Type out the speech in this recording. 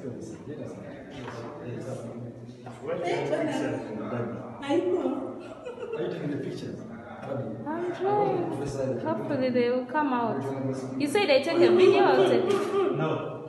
I know. Are you taking the pictures? I'm trying. Hopefully they will come out. You say they take a video or take it? No.